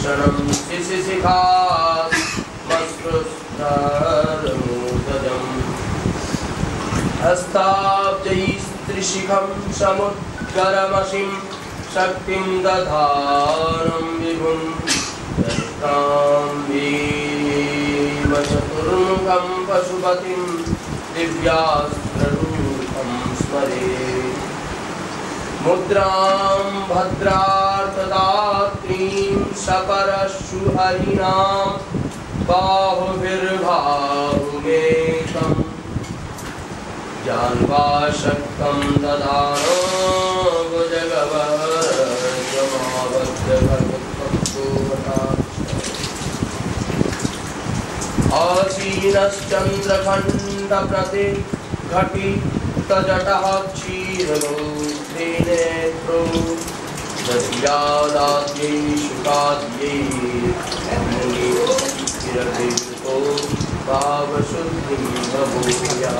भूषणं शिशिखामस्पृष्टमूर्धजम् हस्ताब्जैस्त्रिशिखं समुद्गरमसिं शक्तिं दधानं विभुं दष्टां भीमचतुर्मुखं पशुपतिं दिव्यास्त्ररूपं स्मरेत् मुद्रां भद्रार्थदात्रीं सपरशुहरिणां बाहुभिर्बाहुमेकम् जान्वाशक्तं ददानो भुजगवर्गमावद्यभगवत्तं सोमता आसीनश्चन्द्रखण्डप्रतिघटितजटः क्षीरलोत्रिनेत्रो दद्यादाद्यै शुकाद्यै मुनिरभितो भावशुद्धिं बभूयः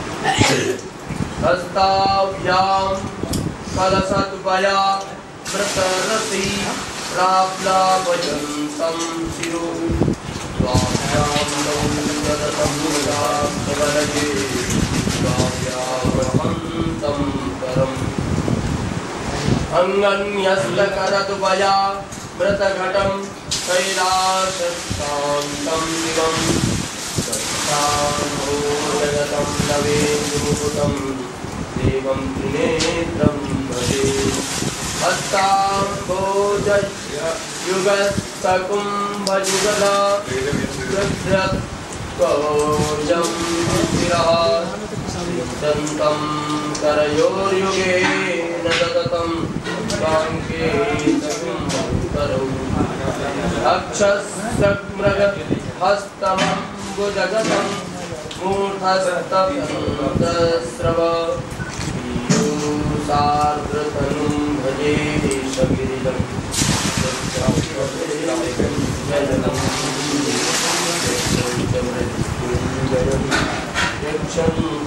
हस्ताभ्यां कलशद्वया व्रतरसी प्राप्लाभयन्तं शिरो स्वाभ्यां ददतं मुदाब्धवलये स्वाभ्यामहन्तं करम् अङ्गन्यस्तकरद्वया व्रतघटं कैलासशान्तं दिवम् जगतं नवेन्दुमुकुटं देवं त्रिनेत्रं भजे हस्ताम्भोजयुगस्तकुम्भयुगला कृध्यत्कवोजं शिरः दन्तं करयोर्युगेन ददतं काङ्केतकुम्भकरौ अक्षस्रग्मृगहस्तमं मूर्धस्तस्रव पीयूषार्द्रतनुं भजे शगिरिलं यक्षं